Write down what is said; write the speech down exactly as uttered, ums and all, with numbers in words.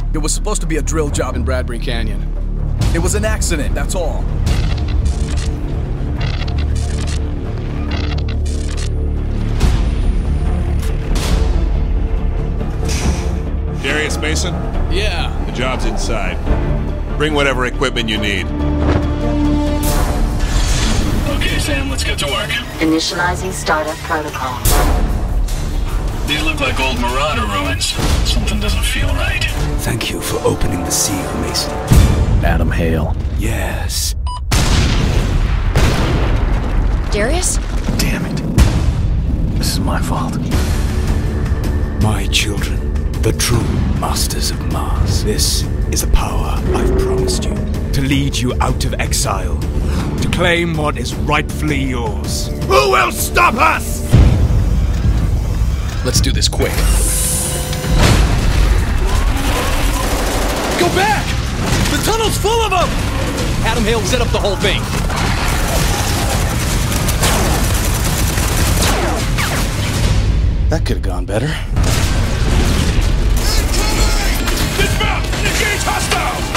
It was supposed to be a drill job in Bradbury Canyon. It was an accident, that's all. Darius Mason? Yeah. The job's inside. Bring whatever equipment you need. Okay, Sam, let's get to work. Initializing startup protocol. These look like old Marauder ruins. Something doesn't feel right. Thank you for opening the seal, Mason. Adam Hale. Yes. Darius? Damn it. This is my fault. My children, the true masters of Mars. This is the power I've promised you. To lead you out of exile. To claim what is rightfully yours. Who will stop us? Let's do this quick. Go back! The tunnel's full of them! Adam Hale set up the whole thing. That could have gone better. Dismount! Engage hostile!